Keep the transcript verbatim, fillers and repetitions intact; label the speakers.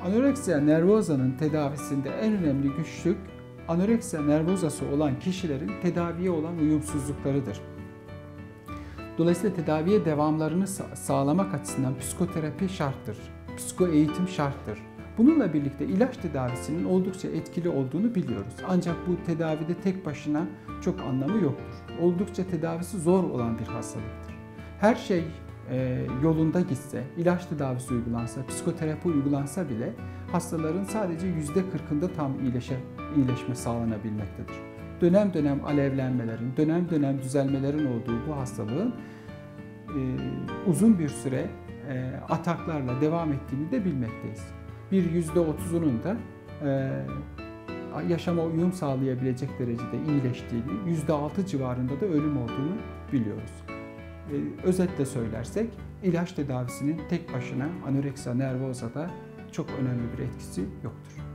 Speaker 1: Anoreksiya nervosa'nın tedavisinde en önemli güçlük, anoreksiya nervosası olan kişilerin tedaviye olan uyumsuzluklarıdır. Dolayısıyla tedaviye devamlarını sağlamak açısından psikoterapi şarttır, psiko eğitim şarttır. Bununla birlikte ilaç tedavisinin oldukça etkili olduğunu biliyoruz. Ancak bu tedavide tek başına çok anlamı yoktur. Oldukça tedavisi zor olan bir hastalıktır. Her şey e, yolunda gitse, ilaç tedavisi uygulansa, psikoterapi uygulansa bile hastaların sadece yüzde kırkında tam iyileşe, iyileşme sağlanabilmektedir. Dönem dönem alevlenmelerin, dönem dönem düzelmelerin olduğu bu hastalığın e, uzun bir süre e, ataklarla devam ettiğini de bilmekteyiz. Bir yüzde otuzunun da e, yaşama uyum sağlayabilecek derecede iyileştiğini, yüzde altı civarında da ölüm olduğunu biliyoruz. E, özetle söylersek, ilaç tedavisinin tek başına anoreksiya nervosa'da çok önemli bir etkisi yoktur.